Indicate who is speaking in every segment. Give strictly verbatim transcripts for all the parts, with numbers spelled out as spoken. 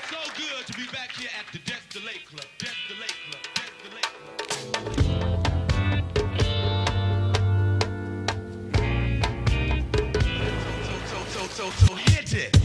Speaker 1: so good to be back here at the Destilate Club. Destilate Club. Destilate Club. So, so, so, so, so, so hit it.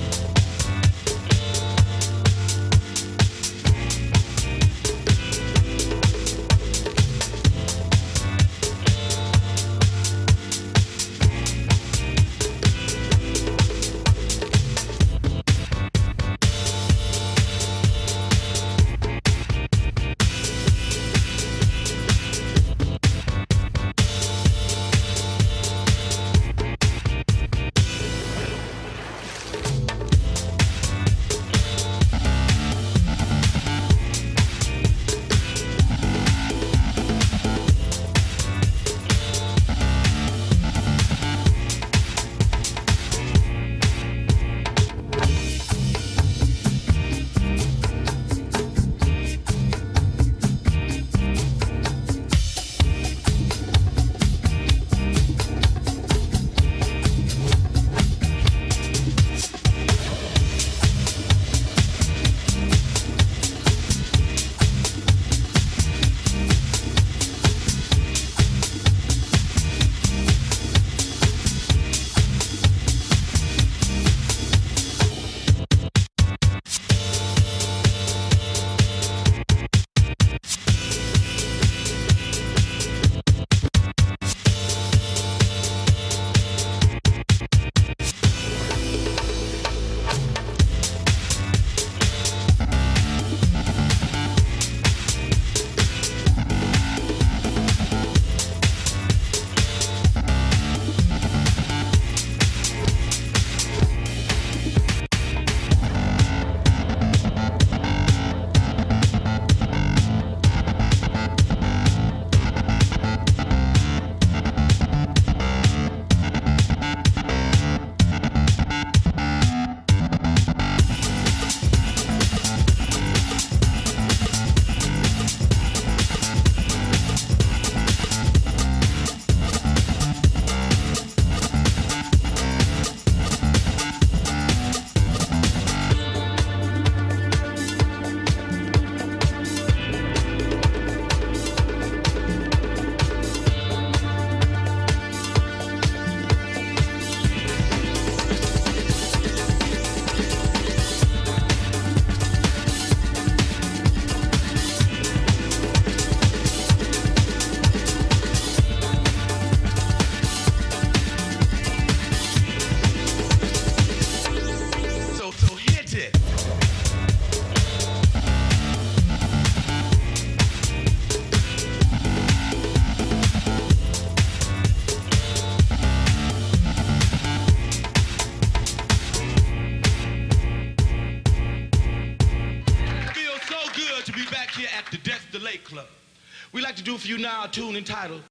Speaker 1: To be back here at the Destilate Club. We'd like to do for you now a tune entitled